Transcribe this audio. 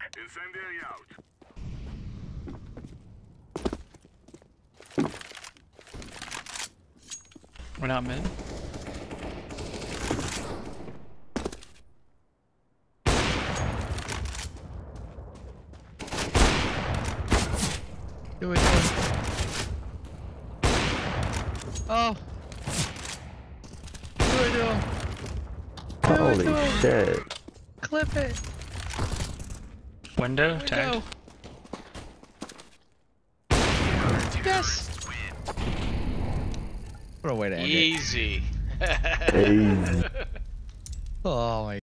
Incendiary out. We're not mid. Do it. Oh. Do it to him. Holy shit. Clip it. Window tagged. Yes. What a way to end it. Easy. Hey. Oh my